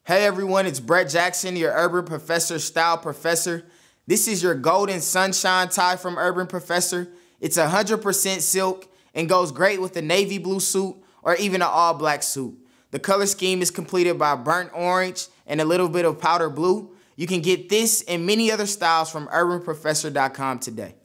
Hey everyone, it's Brett Jackson, your Urban Professor Style Professor. This is your golden sunshine tie from Urban Professor. It's 100% silk and goes great with a navy blue suit or even an all black suit. The color scheme is completed by burnt orange and a little bit of powder blue. You can get this and many other styles from urbanprofessor.com today.